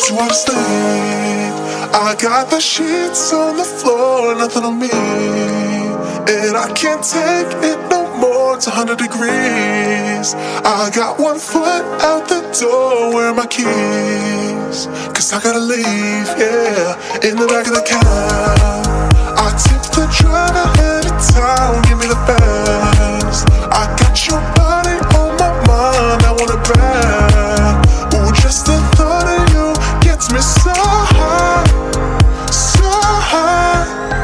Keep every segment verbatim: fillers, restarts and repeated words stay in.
you wanna sleep? I got the sheets on the floor, nothing on me, and I can't take it no more. It's a hundred degrees. I got one foot out the door, where are my keys? Cause I gotta leave, yeah, in the back of the cab. I tip the driver anytime, give me the fast. I got your body on my mind, I want it bad. Ooh, just the thought of you gets me so high, so high.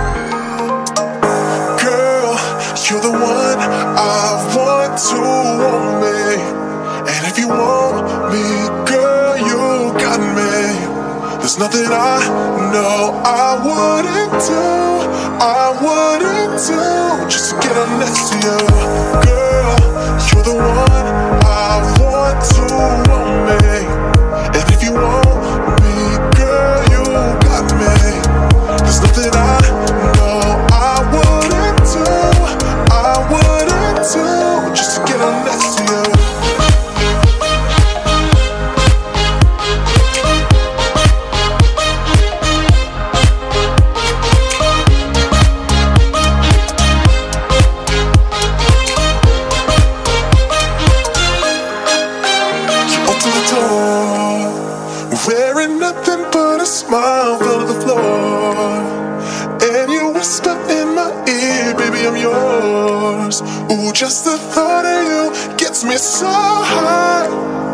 Girl, you're the one I want to want me. And if you want me, girl, you got me. There's nothing I know I wouldn't do, I wouldn't do, just to get up next to you. Girl, you're the one I want to want me. And if you want me, girl, you got me. There's nothing I know I wouldn't do, I wouldn't do, just to get up next to you. Wearing nothing but a smile, fell to the floor, and you whisper in my ear, baby, I'm yours. Ooh, just the thought of you gets me so high,